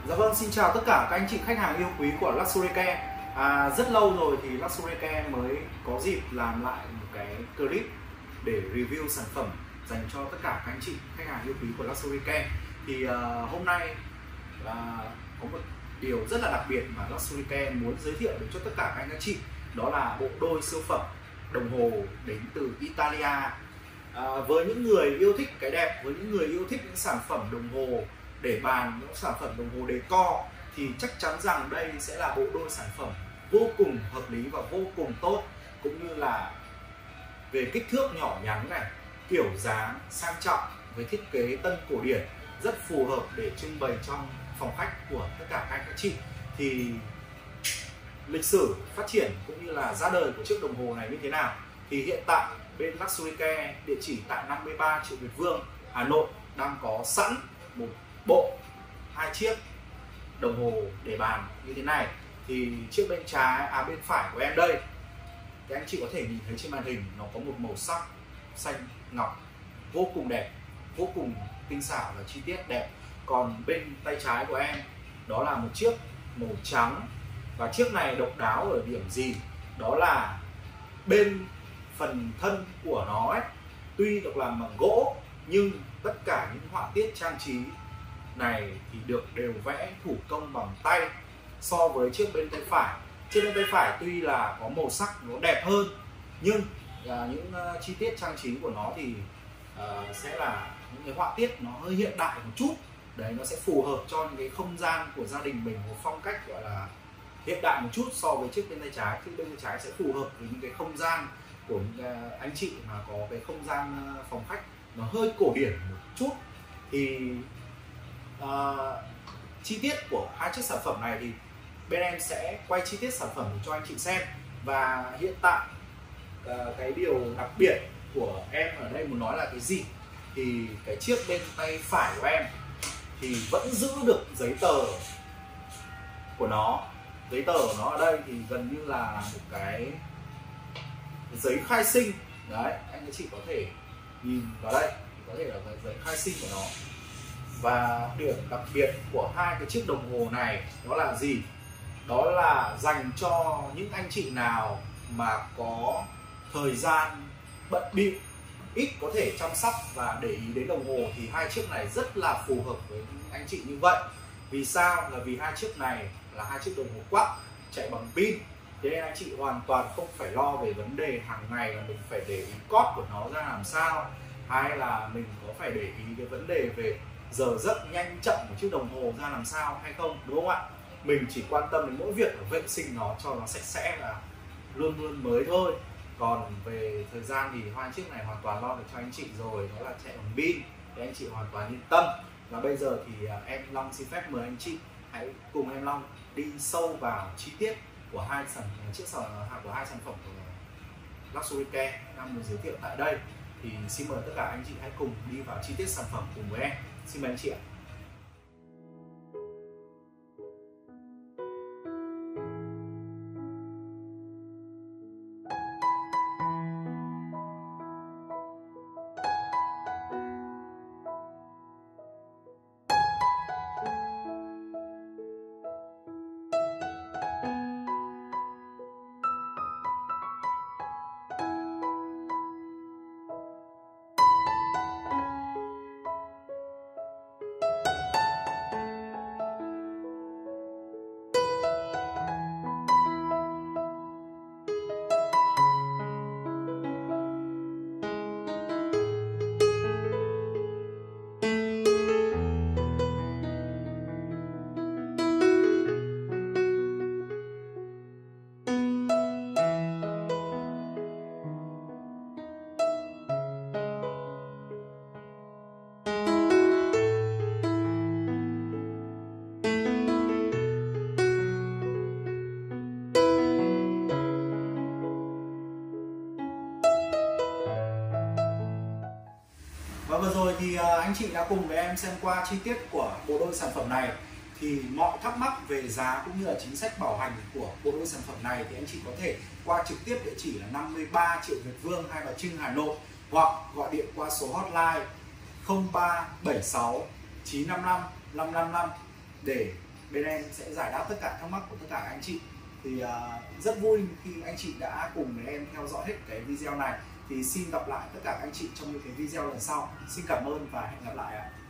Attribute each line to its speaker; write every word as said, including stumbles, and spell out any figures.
Speaker 1: Dạ vâng, xin chào tất cả các anh chị khách hàng yêu quý của Luxury Care. À, rất lâu rồi thì Luxury Care mới có dịp làm lại một cái clip để review sản phẩm dành cho tất cả các anh chị khách hàng yêu quý của Luxury Care. Thì uh, hôm nay uh, có một điều rất là đặc biệt mà Luxury Care muốn giới thiệu đến cho tất cả các anh các chị, đó là bộ đôi siêu phẩm đồng hồ đến từ Italia. À, với những người yêu thích cái đẹp, với những người yêu thích những sản phẩm đồng hồ để bàn, những sản phẩm đồng hồ decor, thì chắc chắn rằng đây sẽ là bộ đôi sản phẩm vô cùng hợp lý và vô cùng tốt, cũng như là về kích thước nhỏ nhắn này, kiểu dáng sang trọng với thiết kế tân cổ điển, rất phù hợp để trưng bày trong phòng khách của tất cả các anh các chị. Thì lịch sử phát triển cũng như là ra đời của chiếc đồng hồ này như thế nào, thì hiện tại bên Luxury Care địa chỉ tại năm mươi ba Triệu Việt Vương, Hà Nội đang có sẵn một bộ hai chiếc đồng hồ để bàn như thế này. Thì chiếc bên trái à bên phải của em đây, thì anh chị có thể nhìn thấy trên màn hình nó có một màu sắc xanh ngọc vô cùng đẹp, vô cùng tinh xảo và chi tiết đẹp. Còn bên tay trái của em đó là một chiếc màu trắng, và chiếc này độc đáo ở điểm gì, đó là bên phần thân của nó ấy, tuy được làm bằng gỗ nhưng tất cả những họa tiết trang trí này thì được đều vẽ thủ công bằng tay. So với chiếc bên tay phải, chiếc bên tay phải tuy là có màu sắc nó đẹp hơn, nhưng là những uh, chi tiết trang trí của nó thì uh, sẽ là những cái họa tiết nó hơi hiện đại một chút. Đấy, nó sẽ phù hợp cho những cái không gian của gia đình mình, một phong cách gọi là hiện đại một chút so với chiếc bên tay trái. Chiếc bên tay trái sẽ phù hợp với những cái không gian của những uh, anh chị mà có cái không gian uh, phòng khách nó hơi cổ điển một chút. Thì uh, chi tiết của hai chiếc sản phẩm này thì bên em sẽ quay chi tiết sản phẩm để cho anh chị xem. Và hiện tại uh, cái điều đặc biệt của em ở đây muốn nói là cái gì, thì cái chiếc bên tay phải của em thì vẫn giữ được giấy tờ của nó. Giấy tờ của nó ở đây thì gần như là một cái giấy khai sinh. Đấy, anh các chị có thể nhìn vào đây, có thể là cái giấy khai sinh của nó. Và điểm đặc biệt của hai cái chiếc đồng hồ này đó là gì? Đó là dành cho những anh chị nào mà có thời gian bận bịu, ít có thể chăm sóc và để ý đến đồng hồ, thì hai chiếc này rất là phù hợp với những anh chị như vậy. Vì sao? Là vì hai chiếc này là hai chiếc đồng hồ quắc chạy bằng pin, thế nên anh chị hoàn toàn không phải lo về vấn đề hàng ngày là mình phải để ý cót của nó ra làm sao, hay là mình có phải để ý cái vấn đề về giờ giấc nhanh chậm của chiếc đồng hồ ra làm sao hay không, đúng không ạ? Mình chỉ quan tâm đến mỗi việc là vệ sinh nó cho nó sạch sẽ là luôn luôn mới thôi. Còn về thời gian thì hai chiếc này hoàn toàn lo được cho anh chị rồi, đó là chạy bằng pin, thì anh chị hoàn toàn yên tâm. Và bây giờ thì em Long xin phép mời anh chị hãy cùng em Long đi sâu vào chi tiết của hai sản chiếc sản của hai sản phẩm của Luxury Care đang muốn giới thiệu tại đây. Thì xin mời tất cả anh chị hãy cùng đi vào chi tiết sản phẩm cùng với em. Xin mời anh chị ạ. Và vừa rồi thì anh chị đã cùng với em xem qua chi tiết của bộ đôi sản phẩm này. Thì mọi thắc mắc về giá cũng như là chính sách bảo hành của bộ đôi sản phẩm này thì anh chị có thể qua trực tiếp địa chỉ là năm mươi ba Triệu Việt Vương, Hai Bà Trưng, Hà Nội, hoặc gọi điện qua số hotline không ba bảy sáu chín năm năm năm năm năm để bên em sẽ giải đáp tất cả thắc mắc của tất cả các anh chị. Thì uh, rất vui khi anh chị đã cùng với em theo dõi hết cái video này. Thì xin gặp lại tất cả các anh chị trong những cái video lần sau. Xin cảm ơn và hẹn gặp lại ạ.